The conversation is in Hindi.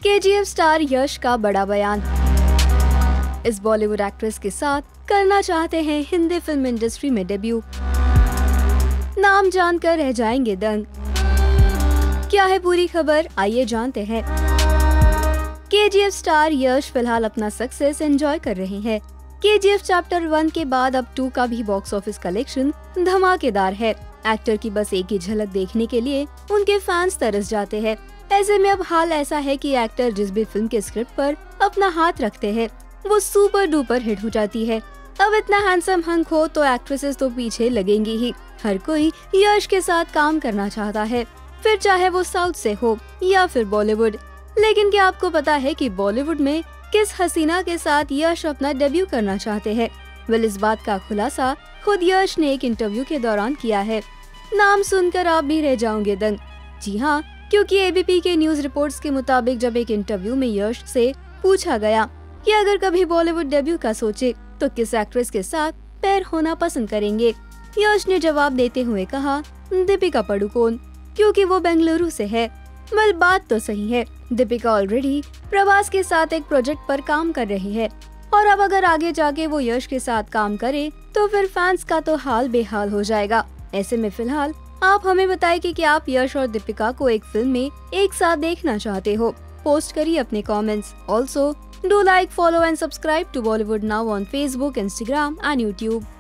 केजीएफ स्टार यश का बड़ा बयान। इस बॉलीवुड एक्ट्रेस के साथ करना चाहते हैं हिंदी फिल्म इंडस्ट्री में डेब्यू। नाम जानकर रह जाएंगे दंग। क्या है पूरी खबर, आइए जानते हैं। केजीएफ स्टार यश फिलहाल अपना सक्सेस एंजॉय कर रहे हैं। केजीएफ चैप्टर 1 के बाद अब 2 का भी बॉक्स ऑफिस कलेक्शन धमाकेदार है। एक्टर की बस एक ही झलक देखने के लिए उनके फैंस तरस जाते हैं। ऐसे में अब हाल ऐसा है कि एक्टर जिस भी फिल्म के स्क्रिप्ट पर अपना हाथ रखते हैं वो सुपर डुपर हिट हो जाती है। अब इतना हैंडसम हंक हो तो एक्ट्रेसेस तो पीछे लगेंगी ही। हर कोई यश के साथ काम करना चाहता है, फिर चाहे वो साउथ से हो या फिर बॉलीवुड। लेकिन क्या आपको पता है कि बॉलीवुड में किस हसीना के साथ यश अपना डेब्यू करना चाहते हैं? वेल, इस बात का खुलासा खुद यश ने एक इंटरव्यू के दौरान किया है। नाम सुनकर आप भी रह जाओगे दंग। जी हाँ, क्योंकि एबीपी के न्यूज रिपोर्ट्स के मुताबिक जब एक इंटरव्यू में यश से पूछा गया कि अगर कभी बॉलीवुड डेब्यू का सोचे तो किस एक्ट्रेस के साथ पैर होना पसंद करेंगे, यश ने जवाब देते हुए कहा दीपिका पादुकोण, क्योंकि वो बेंगलुरु से है। वेल, बात तो सही है, दीपिका ऑलरेडी प्रभास के साथ एक प्रोजेक्ट पर काम कर रही है और अब अगर आगे जाके वो यश के साथ काम करे तो फिर फैंस का तो हाल बेहाल हो जाएगा। ऐसे में फिलहाल आप हमें बताएं कि क्या आप यश और दीपिका को एक फिल्म में एक साथ देखना चाहते हो? पोस्ट करिए अपने comments. Also do like, follow and subscribe to Bollywood now on Facebook, Instagram and YouTube.